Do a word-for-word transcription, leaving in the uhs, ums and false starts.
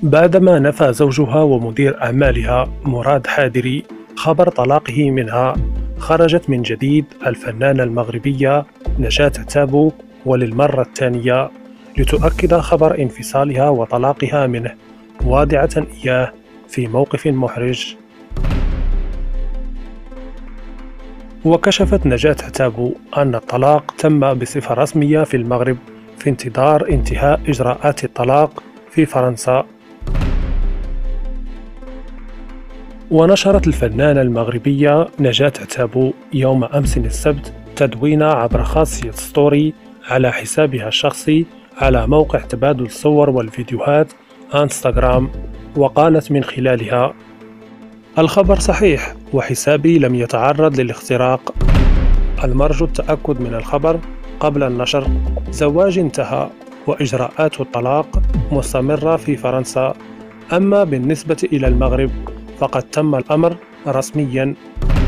بعدما نفى زوجها ومدير أعمالها مراد حادري خبر طلاقه منها، خرجت من جديد الفنانة المغربية نجاة عتابو وللمرة الثانية لتؤكد خبر انفصالها وطلاقها منه، واضعة إياه في موقف محرج. وكشفت نجاة عتابو أن الطلاق تم بصفة رسمية في المغرب في انتظار انتهاء إجراءات الطلاق في فرنسا. ونشرت الفنانة المغربية نجاة عتابو يوم أمس السبت تدوين عبر خاصية ستوري على حسابها الشخصي على موقع تبادل الصور والفيديوهات انستغرام، وقالت من خلالها: الخبر صحيح وحسابي لم يتعرض للاختراق، المرجو التأكد من الخبر قبل النشر، زواجي انتهى وإجراءات الطلاق مستمرة في فرنسا، أما بالنسبة إلى المغرب فقد تم الأمر رسميا.